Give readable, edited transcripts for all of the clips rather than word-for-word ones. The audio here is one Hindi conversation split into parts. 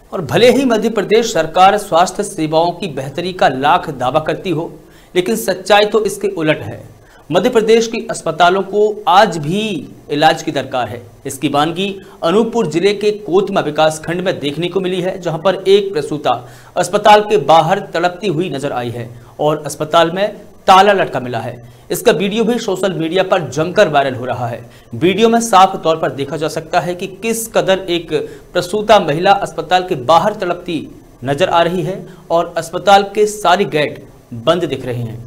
और भले ही मध्य प्रदेश सरकार स्वास्थ्य सेवाओं की बेहतरी का लाख दावा करती हो, लेकिन सच्चाई तो इसके उलट है। मध्य प्रदेश की अस्पतालों को आज भी इलाज की दरकार है। इसकी वानगी अनूपपुर जिले के कोतमा विकास खंड में देखने को मिली है, जहां पर एक प्रसूता अस्पताल के बाहर तड़पती हुई नजर आई है और अस्पताल में ताला लटका मिला है। इसका वीडियो भी सोशल मीडिया पर जमकर वायरल हो रहा है। वीडियो में साफ तौर पर देखा जा सकता है कि किस कदर एक प्रसूता महिला अस्पताल के बाहर तड़पती नजर आ रही है और अस्पताल के सारे गेट बंद दिख रहे हैं।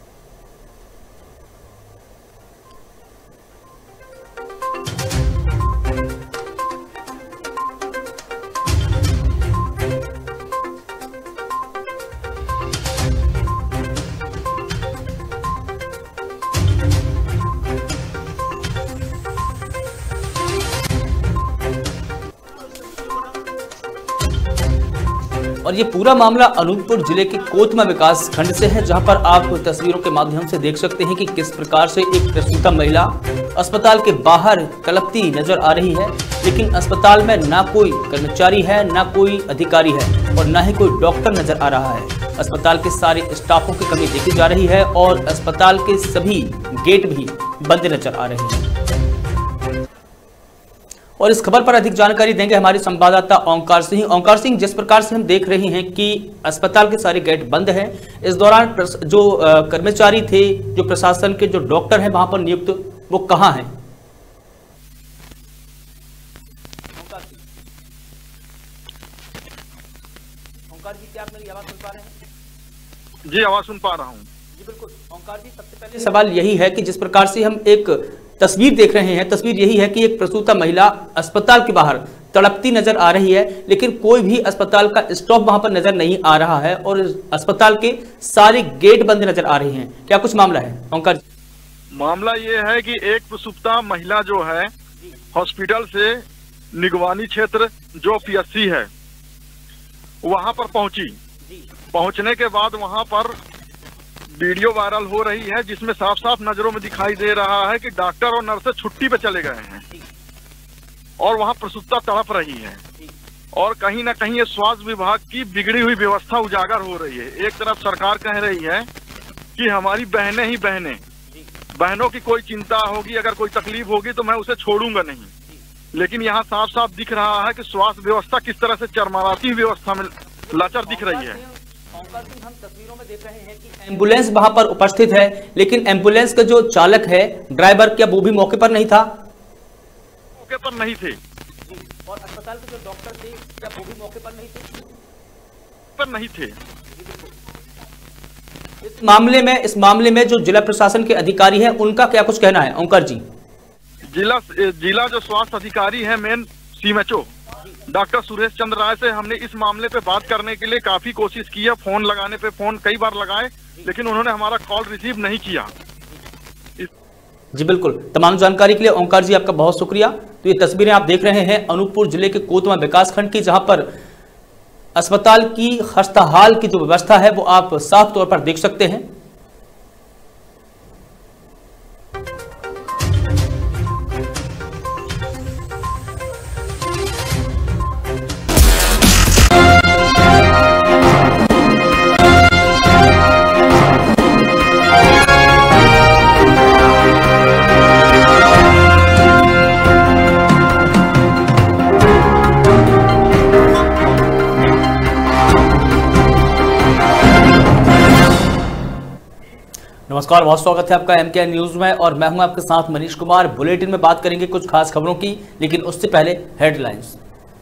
और ये पूरा मामला अनूपपुर जिले के कोतमा विकास खंड से है, जहां पर आप तस्वीरों के माध्यम से देख सकते हैं कि किस प्रकार से एक प्रसूता महिला अस्पताल के बाहर तड़पती नजर आ रही है। लेकिन अस्पताल में ना कोई कर्मचारी है, ना कोई अधिकारी है और ना ही कोई डॉक्टर नजर आ रहा है। अस्पताल के सारे स्टाफों की कमी देखी जा रही है और अस्पताल के सभी गेट भी बंद नजर आ रहे हैं। और इस खबर पर अधिक जानकारी देंगे हमारे संवाददाता ओंकार सिंह। ओंकार सिंह, जिस प्रकार से हम देख रहे हैं कि अस्पताल के सारे गेट बंद हैं, इस दौरान जो कर्मचारी थे, जो प्रशासन के जो डॉक्टर हैं वहां पर नियुक्त, वो कहां हैं? ओंकार जी, क्या आप मेरी आवाज सुन पा रहे हैं? जी, आवाज सुन पा रहा हूं। जी बिल्कुल। ओंकार जी, सबसे पहले सवाल यही है कि जिस प्रकार से हम एक तस्वीर देख रहे हैं, तस्वीर यही है कि एक प्रसूता महिला अस्पताल के बाहर तड़पती नजर आ रही है, लेकिन कोई भी अस्पताल का स्टाफ वहां पर नजर नहीं आ रहा है और अस्पताल के सारे गेट बंद नजर आ रहे हैं। क्या कुछ मामला है ओंकार जी? मामला ये है कि एक प्रसूता महिला जो है हॉस्पिटल से निगवानी क्षेत्र जो पीएचसी है वहां पर पहुंची। पहुंचने के बाद वहां पर वीडियो वायरल हो रही है, जिसमें साफ साफ नजरों में दिखाई दे रहा है कि डॉक्टर और नर्सें छुट्टी पे चले गए हैं और वहां प्रसूता तड़प रही है। और कहीं ना कहीं ये स्वास्थ्य विभाग की बिगड़ी हुई व्यवस्था उजागर हो रही है। एक तरफ सरकार कह रही है कि हमारी बहनें ही बहनें, बहनों की कोई चिंता होगी, अगर कोई तकलीफ होगी तो मैं उसे छोड़ूंगा नहीं, लेकिन यहाँ साफ साफ दिख रहा है कि स्वास्थ्य व्यवस्था किस तरह से चरमराती व्यवस्था में लाचार दिख रही है। हम तस्वीरों में देख रहे हैं कि एम्बुलेंस वहां पर उपस्थित है, लेकिन एम्बुलेंस का जो चालक है, ड्राइवर, क्या वो भी मौके पर नहीं था? मौके पर नहीं थे। और अस्पताल के जो डॉक्टर थे, क्या वो भी मौके पर नहीं थे? पर नहीं थे। इस मामले में जो जिला प्रशासन के अधिकारी हैं, उनका क्या कुछ कहना है ओंकार जी? जिला जो स्वास्थ्य अधिकारी है, main CMHO doctor Suresh Chandra Rai से हमने इस मामले पे बात करने के लिए काफी कोशिश की है। फोन लगाने पे फोन कई बार लगाए, लेकिन उन्होंने हमारा कॉल रिसीव नहीं किया। जी बिल्कुल। तमाम जानकारी के लिए ओंकार जी आपका बहुत शुक्रिया। तो ये तस्वीरें आप देख रहे हैं अनूपपुर जिले के कोतमा विकासखंड की, जहां पर अस्पताल की खस्ताहाल की जो व्यवस्था है वो आप साफ तौर पर देख सकते हैं। नमस्कार, बहुत स्वागत है आपका एमके न्यूज में और मैं हूं आपके साथ मनीष कुमार। बुलेटिन में बात करेंगे कुछ खास खबरों की, लेकिन उससे पहले हेडलाइंस।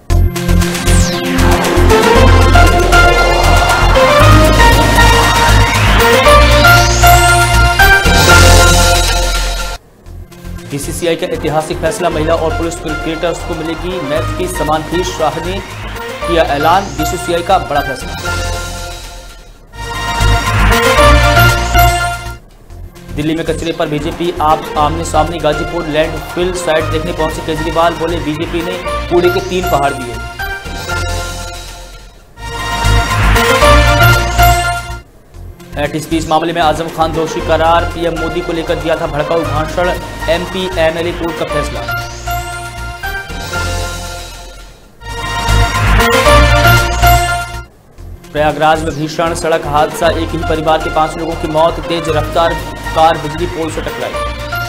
बीसीसीआई का ऐतिहासिक फैसला, महिला और पुरुष क्रिकेटर्स को मिलेगी मैच की समान फीस। शाह ने किया ऐलान, बीसीसीआई का बड़ा फैसला। दिल्ली में कचरे पर बीजेपी आप आमने सामने, गाजीपुर लैंडफिल साइट देखने पहुंचे केजरीवाल, बोले बीजेपी ने कूड़े के 3 पहाड़ दिए। हेट स्पीच मामले में आजम खान दोषी करार, पीएम मोदी को लेकर दिया था भड़काऊ भाषण, एमपी एमएलए कोर्ट का फैसला। प्रयागराज में भीषण सड़क हादसा, एक ही परिवार के 5 लोगों की मौत, तेज रफ्तार कार बिजली पोल से टकराई।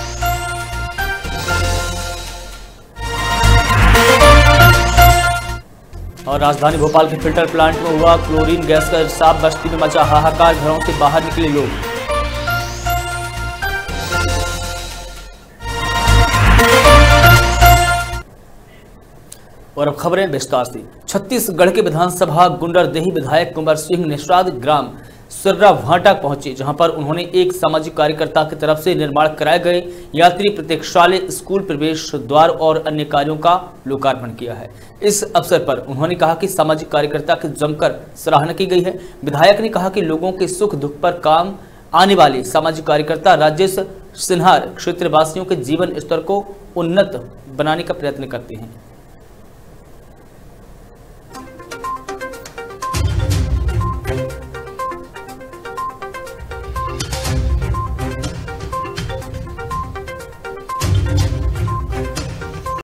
और राजधानी भोपाल के फिल्टर प्लांट में हुआ क्लोरीन गैस का रिसाव, बस्ती में मचा हाहाकार, घरों से बाहर निकले लोग। और अब खबरें विस्तार से। छत्तीसगढ़ के विधानसभा गुंडरदेही विधायक कुंवर सिंह निषाद ग्राम सर्राभाटा पहुंचे, जहां पर उन्होंने एक सामाजिक कार्यकर्ता की तरफ से निर्माण कराए गए यात्री प्रतीक्षालय, स्कूल प्रवेश द्वार और अन्य कार्यों का लोकार्पण किया है। इस अवसर पर उन्होंने कहा कि सामाजिक कार्यकर्ता की जमकर सराहना की गई है। विधायक ने कहा कि लोगों के सुख दुख पर काम आने वाले सामाजिक कार्यकर्ता राजेश सिन्हार क्षेत्रवासियों के जीवन स्तर को उन्नत बनाने का प्रयत्न करते हैं।